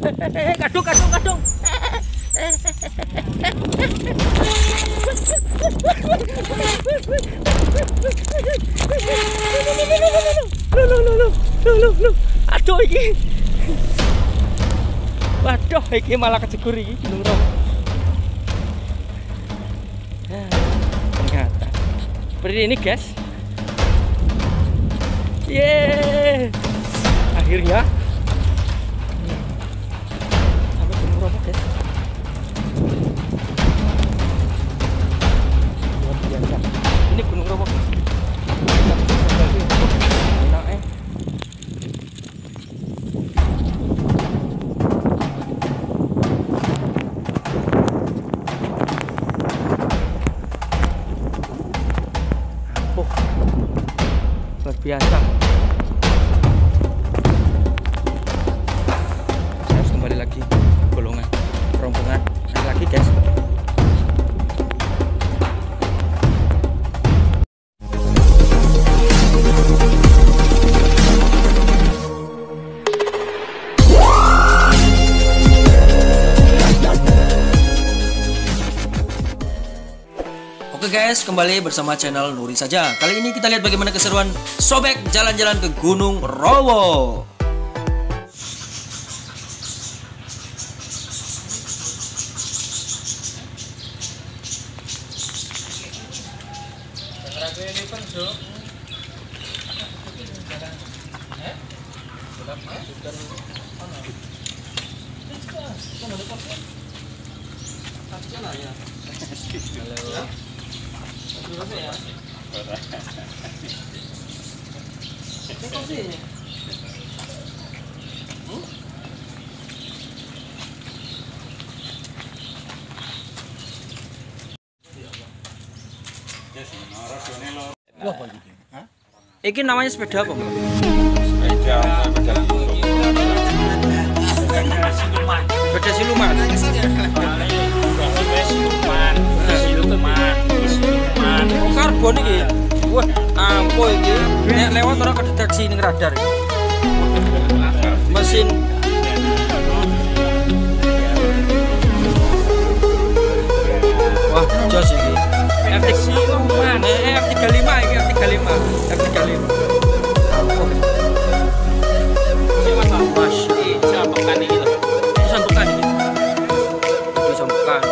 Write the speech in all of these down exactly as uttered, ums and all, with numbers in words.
Kadung, kadung, kadung. Aduh iki. Waduh, iki malah kejegur iki Gunung Romo. Nah, ternyata seperti ini, guys. Yeay. Akhirnya sampai Gunung Romo, guys. Luar biasa. Ini Gunung Romo. Enak, eh. Oh, luar biasa. Saya harus kembali lagi golongan rombongan lagi, guys. Oke guys, kembali bersama channel Nuri Saja. Kali ini kita lihat bagaimana keseruan sobek jalan-jalan ke Gunung Rowo. Iki namanya sepeda apa, Mbak? Sepeda sepeda siluman. Sepeda siluman. siluman, siluman, siluman. Oh, karbon iki. Wah, ampuh iki. Nek lewat ora kedeteksi ning radar iki. Mesin wah, jos iki. F siluman, eh F tiga puluh lima iki, F tiga puluh lima. F tiga puluh lima. Ampuh. Masya Allah, pekan iki lho. Pesan pekan iki. Pesan pekan.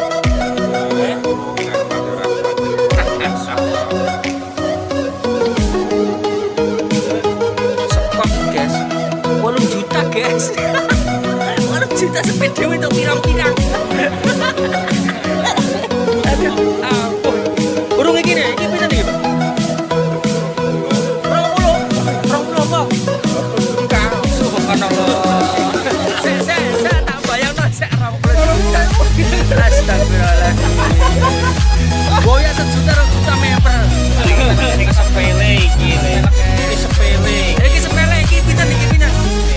Sekop, guys. Walau juta, guys. Walau juta sepeda itu pirang-pirang. Aduh, ampun. Burung iki nih, iki pinten iki, Pak? dua puluh. dua puluh apa? Enggak, subhanallah. Saya saya saya tak bayangno sek dua puluh juta. Astagfirullahaladzim. Boya sejuta dua juta meter. Ini sepele iki. Ini sepele. Iki sepele iki pinten iki pinten?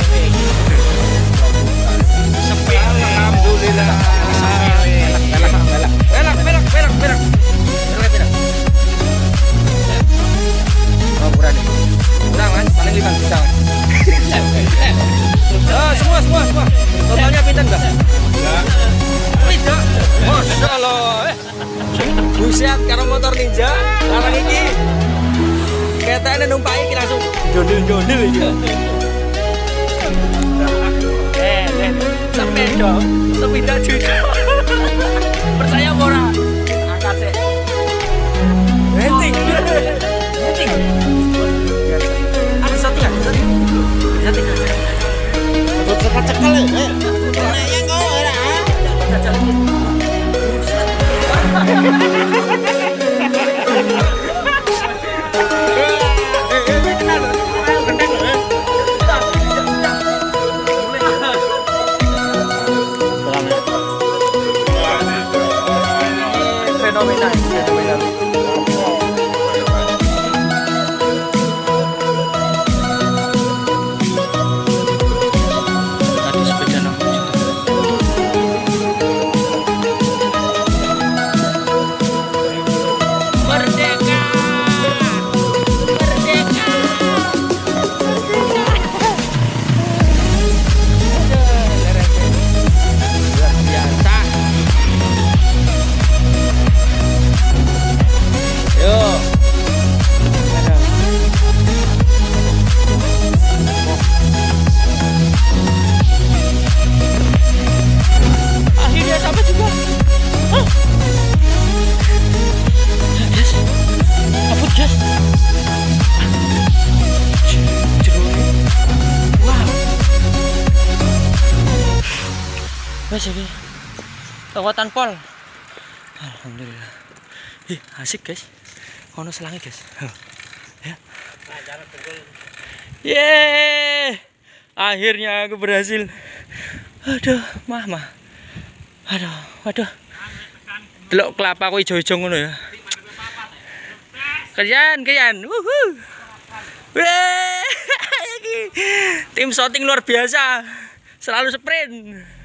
Sepele. Alhamdulillah. Sepele. Alhamdulillah. Belak belak belak belak. Belak belak. Oh, kurang nih. Kurang kan? Paling lima juta. Oh, semua semua semua. Totalnya pinten, Mbak? Enggak. Tidak. Masya Allah. Eh. Buset karo motor ninja. Larang iki. Ketene numpak iki langsung jondil-jondil iki. Eh, eh. Sepeda, sepeda juta. Percaya apa ora? Angkat sih. Henting. Henting. Ada satu kan? Satu. Satu. Untuk cekel eh. Nek kok ora. Fenomena, fenomena. Tadi sepeda enam puluh juta. Merdeka, merdeka. Wes iki. Kekuatan pol. Alhamdulillah. Ih, asik guys. Ono selange guys. Ya. Yeay. Akhirnya aku berhasil. Aduh, mah mah. Aduh, waduh. Delok kelapa aku ijo-ijo ngono ya. Kalian, kalian. Wuhu. Weh. Tim shooting luar biasa. Selalu sprint.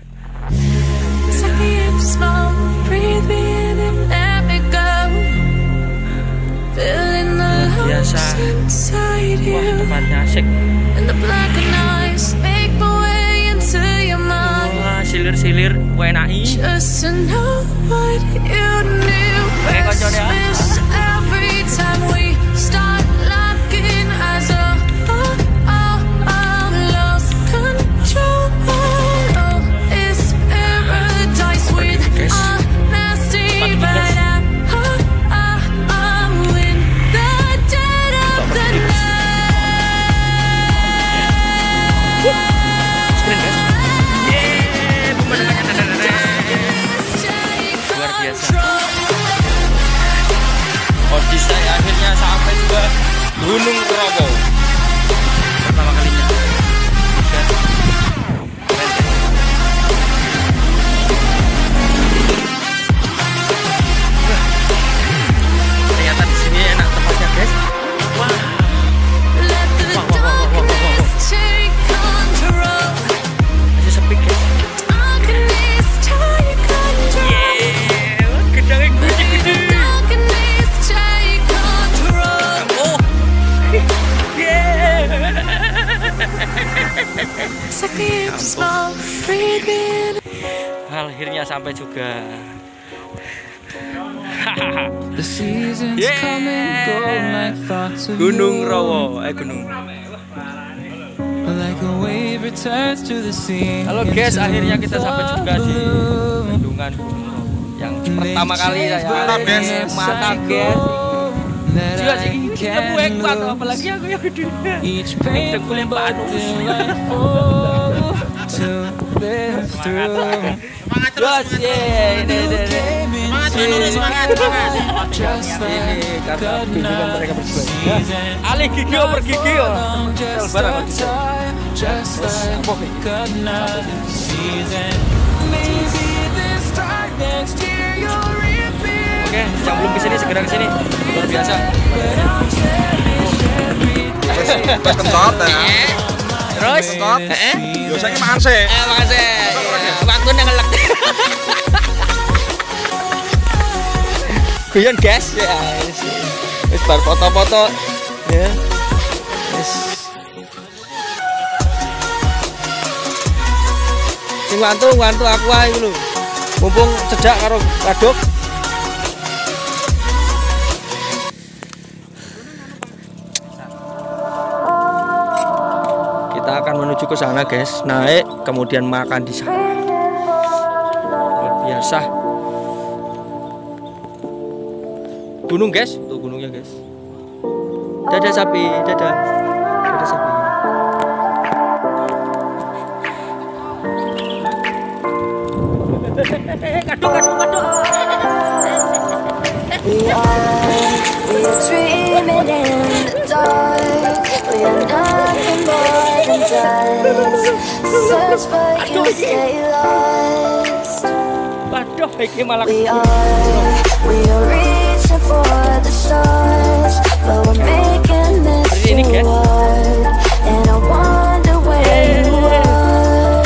Biasa. Wah, tempatnya asik. Wah, silir-silir W N A I. Oke, koncon ya. Oke, saya akhirnya sampai juga Gunung Rowo pertama kalinya. Ternyata di sini enak tempatnya guys. Wah, wah, wah, wah, wah, wah, wah. Masih sepi guys. Yeah, gedangnya gede-gede. Akhirnya sampai juga. Yeah. Gunung Rowo, eh Gunung. Halo guys, akhirnya kita sampai juga di bendungan Gunung Rowo yang pertama kali saya. Mantap guys, mantap guys. Juga sih kita buek kuat, apalagi aku yang gede. Kita kuliah panus. Semangat terus. Yeay, ini ini semangat terus, semangat, semangat. Ini karena kunjungan mereka berdua. Alih gigi over gigi yo. Barang aku. Oke, yang belum kesini segera kesini. Luar biasa. Pas kentot ya. Terus? Heeh. Yo saiki makan sih. Eh, makasih. Waktu nang ngelek. Guyon guys, ya. Wis bar foto-foto. Ya. Wis. Sing wantu, wantu aku ae iku lho. Mumpung cedak karo waduk. Kita akan menuju ke sana guys, naik kemudian makan di sana. Luar biasa. Gunung guys, tuh gunungnya guys. Dadah sapi, dadah. Dadah sapi. Kaduk, kaduk, kaduk. We are, we are dreaming in the dark. We are nothing more than dust. Search but you stay lost. Waduh, iki malah. We are, we are reaching for the stars, but we're making this too hard. And I wonder where you are.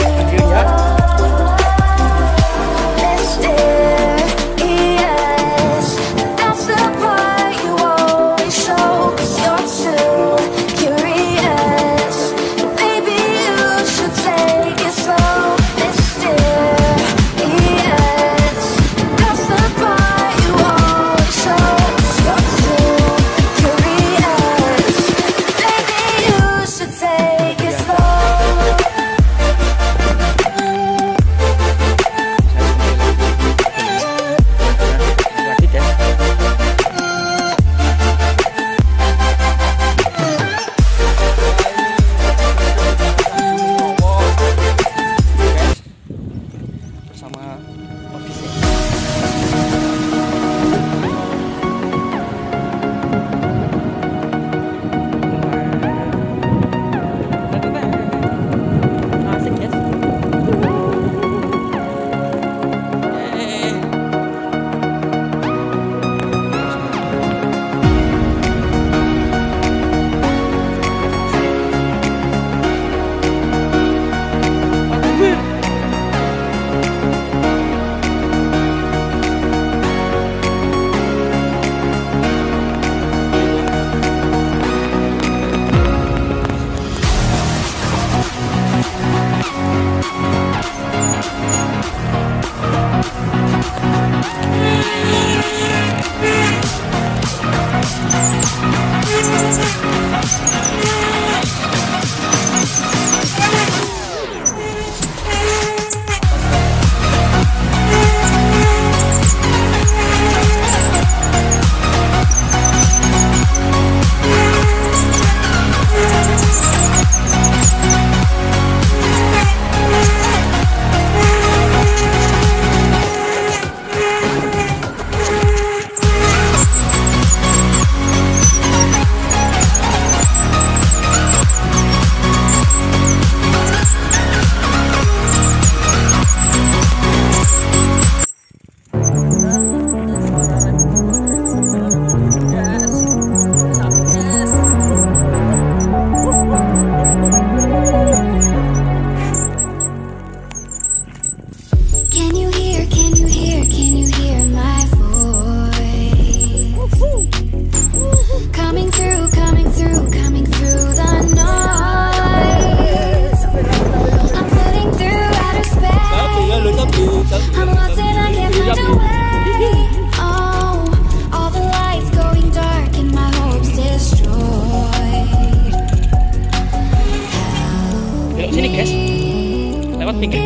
Let's stare, yes. That's the part you always show, 'cause you're too curious. Maybe you should take it slow. Let's stare, yes. That's the part you always show, 'cause you're too curious. Maybe you should take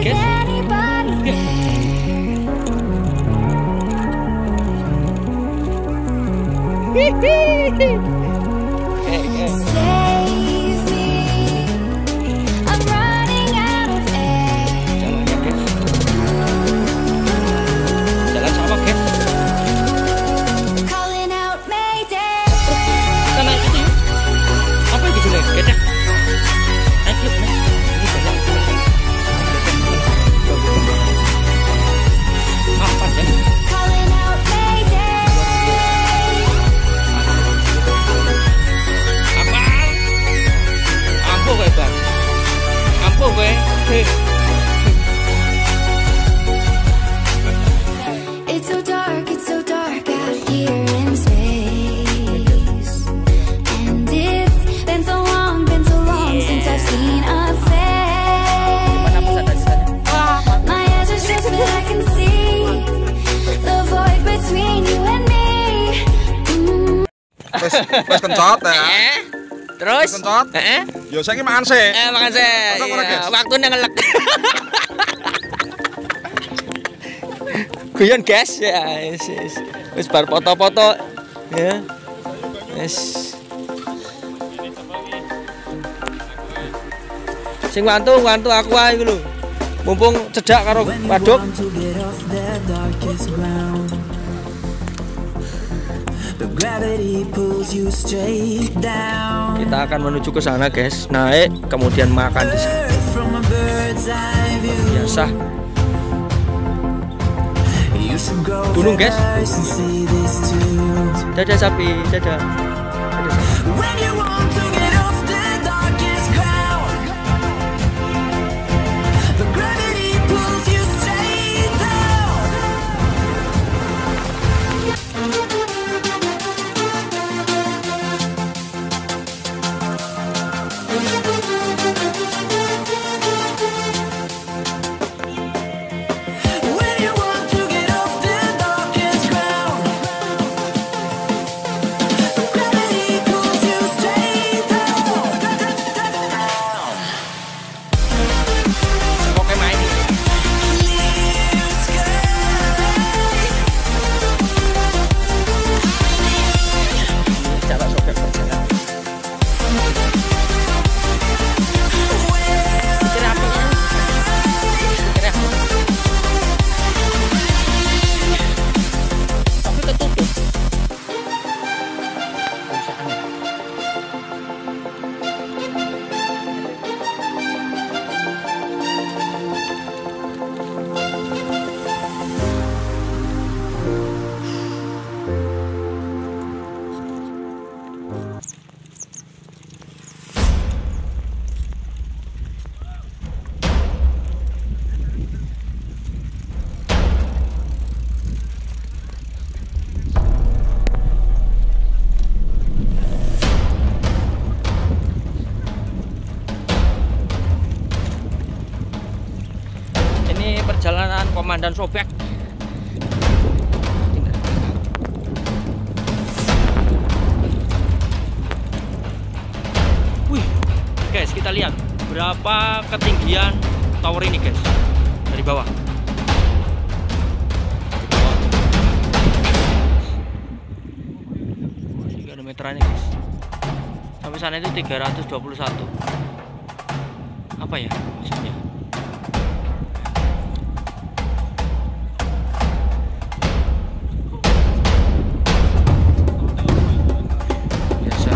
guys. Save me, I'm running out of air. Jalannya guys. Jalan sama guys. Calling out Mayday. Kita naik itu yuk. Apa yang gitu naik? Kecek. Naik yuk, naik. Ini banyak. Apa ya? Calling out Mayday. Apaan? Ampuh gue bang. Ampuh gue. It's so dark, it's so dark out here in space. And it's been so long, been so long since I've seen a face. My eyes are shut but I can see the void between you and me. Mm. Wes wes kencot ya. Eh? Terus? Kencot. Eh? Yo saiki makan sih. Eh, makan sih. Makan ora, Ya, guys? waktunya ngelek. Guyon guys ya, wis wis. Wis bar foto-foto ya. Wis. Sing wantu, wantu aku ae iku lho. Mumpung cedak karo waduk. To get off that darkest ground, the gravity pulls you straight down. Kita akan menuju ke sana, guys. Naik, kemudian makan di sana. Earth from a bird's eye view. Biasa. You should go Gunung, guys. first and see this too. Dadah sapi, dadah. Dadah sapi. When you want to get off the darkest ground, the gravity pulls you straight down. When you want to get off the darkest ground, the gravity pulls you straight down. Oke, main. Clear sky. Cara sobek berjalan. Kira apinya. Kira. Tapi ketutup. Ini perjalanan Komandan Sobek. Wih, guys, kita lihat berapa ketinggian tower ini, guys, dari bawah. tiga meterannya, guys. Sampai sana itu tiga ratus dua puluh satu. Apa ya maksudnya? Biasa.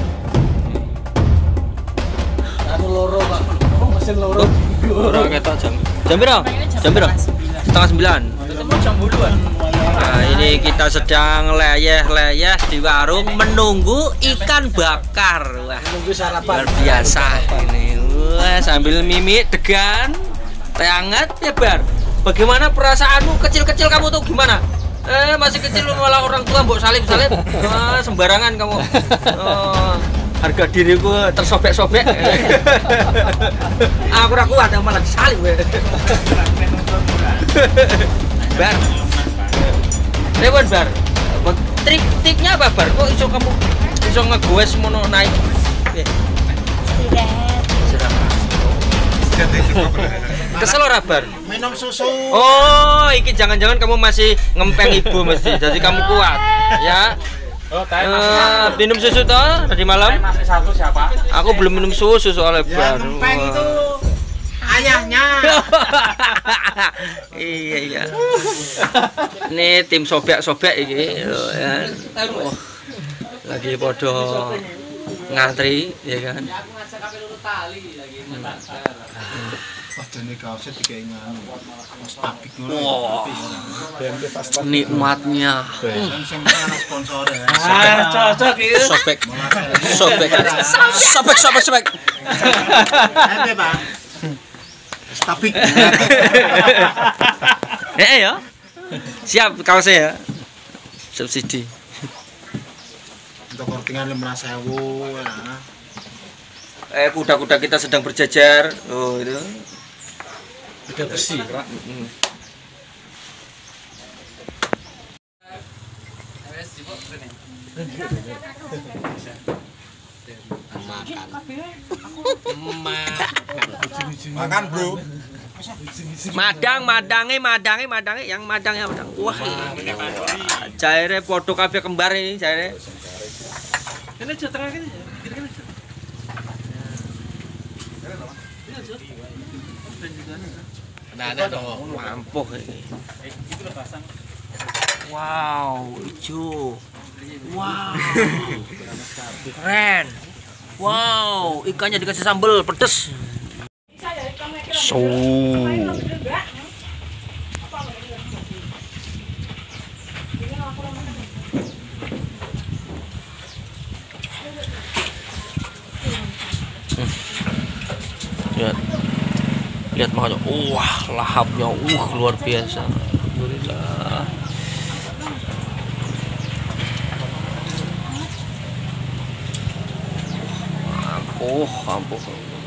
Anu loro, Pak. Oh, mesin loro. Ora ketok jam. Jam piro? Jam piro? Setengah sembilan. Jam buluan. Nah, ini kita sedang leyeh-leyeh di warung menunggu ikan bakar. Wah, Nunggu sarapan. luar biasa ini. Wah, sambil mimi degan, teh hangat ya Bar. Bagaimana perasaanmu kecil-kecil kamu tuh gimana? Eh, masih kecil malah orang tua mbok salib-salib. Wah, sembarangan kamu. Oh, harga diriku tersobek-sobek. Aku ora kuat malah disalib. Bar. Lewat Bar. Trik triknya apa Bar? Kok iso kamu iso ngegoes mono naik? Piye? Istirahat. Kesel ora bar? Minum susu. Oh, iki jangan-jangan kamu masih ngempeng ibu mesti. Jadi kamu kuat, ya. Oh, teh Uh, minum susu toh tadi malam? masih satu siapa? Aku belum minum susu soalnya Yang baru. ngempeng itu ayahnya. Iya iya. Ini tim sobek-sobek ini, loh, ya. Oh, lagi podo ngantri, ya kan? Padahal kaosnya tiga ingan. Stabik Wah, nikmatnya. sponsor ya. Ah, cocok itu. Sobek, sobek, sobek, sobek, sobek. Eh, Pak. Stabik. Eh ya, siap kaosnya ya. Subsidi. Untuk kortingan lima sewu. Eh kuda-kuda kita sedang berjajar. Oh itu. Udah besi. Makan, Bro. Madang, madange, madange, madange, yang madang yang madang. Wah, cairnya podo kabeh kembar ini cairnya. Ini aja tengah gini. Nah, ada dong. Mampuh ini. Wow, hijau. Wow. Keren. Wow, ikannya dikasih sambal pedes. So. Lihat, lihat makanya, wah lahapnya, uh luar biasa. Alhamdulillah. Ampuh, ampuh.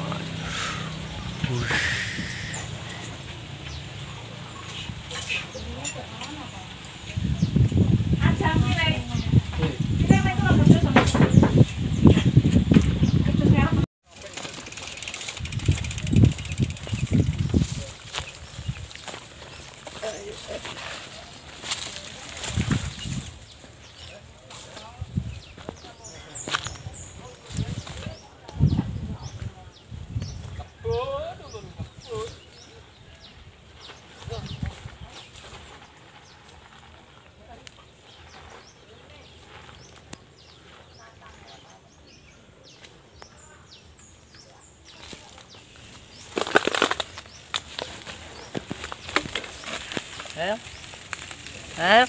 Ayo. Ayo.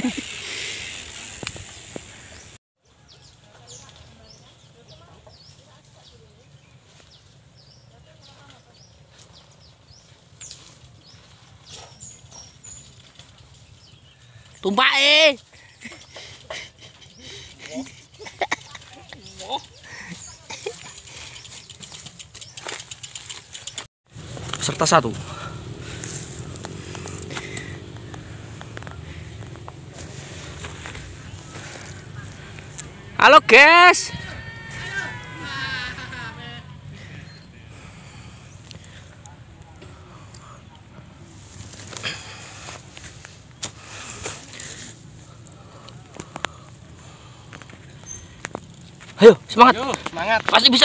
Tumpah eh. Peserta satu. Halo guys. Ayo, semangat. Yo, semangat. Pasti bisa.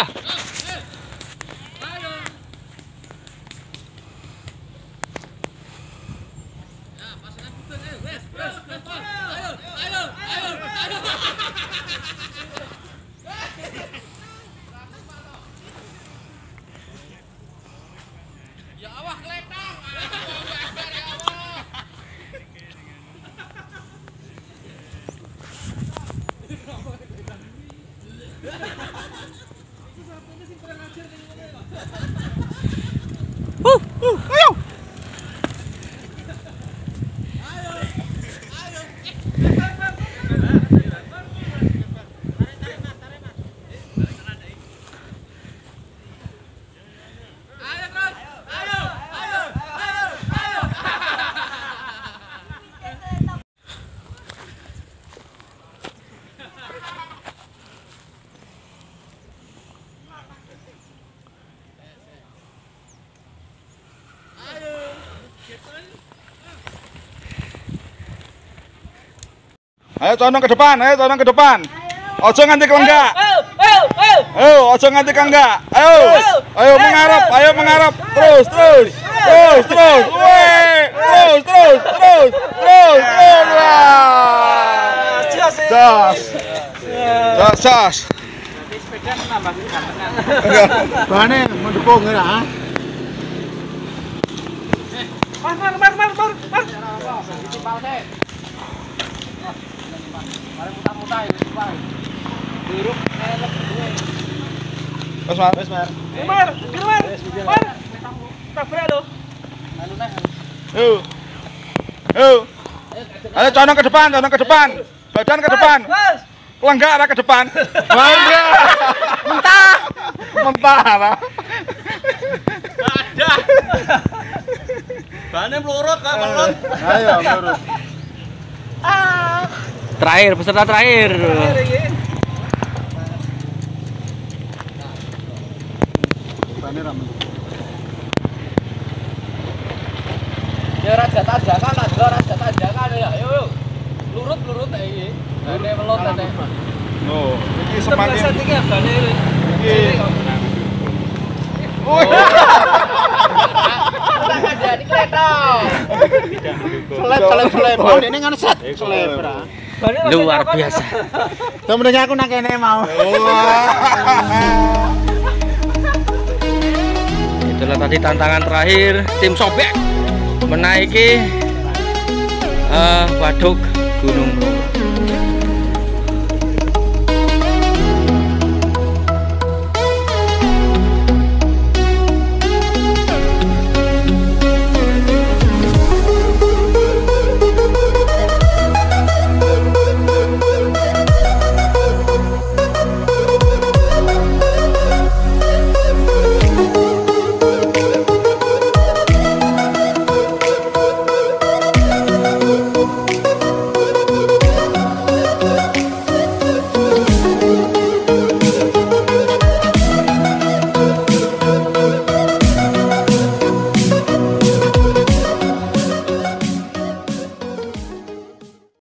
Uh, uh, ayo. Ayo condong ke depan, ayo condong ke depan. Ojo nganti kelenggak. Ayo, ayo, ayo. Ayo, ojo nganti kelenggak. Ayo. Ayo mengarep, ayo mengarep. Terus, terus. Terus, terus. Weh, terus, terus, terus. Terus, terus. Wah. Jos. Jos, jos. Bane mendukung ya. Mar, mar, mar, mar, mar. Wes, Mas. Wes, Mas. Mar, mar, mar. Tabrak lo. Ayo. Ayo. Ayo condong ke depan, condong ke depan. Badan ke depan. Mas. Kelenggak arah ke depan. Bangga. Mentah. Mentah lah. Ada. Bane melurut Kak, melurut. Ayo, melurut. Terakhir, peserta terakhir. Ya raja tajakan, ada raja tajakan ya. Ayo, ayo. Lurut, lurut ae iki. Bane melot teh. Oh, ini semakin iki bane. iki. Jadi kereta. Seleb, seleb, seleb. Oh, ini kan set. Seleb. Luar biasa. Temennya aku nang kene mau. Itulah tadi tantangan terakhir tim Sobek menaiki uh, waduk Gunung Bromo.